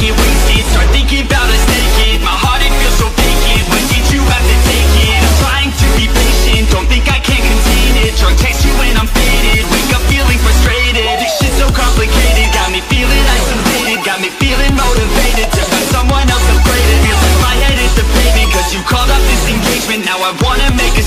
can't waste it. Start thinking about us naked. My heart, it feels so vacant. When did you have to take it? I'm trying to be patient, don't think I can contain it. Drunk text you when I'm faded, wake up feeling frustrated. This shit's so complicated, got me feeling isolated, got me feeling motivated to find someone else upgraded. Feels like my head hit the pavement, cause you called off this engagement. Now I wanna make a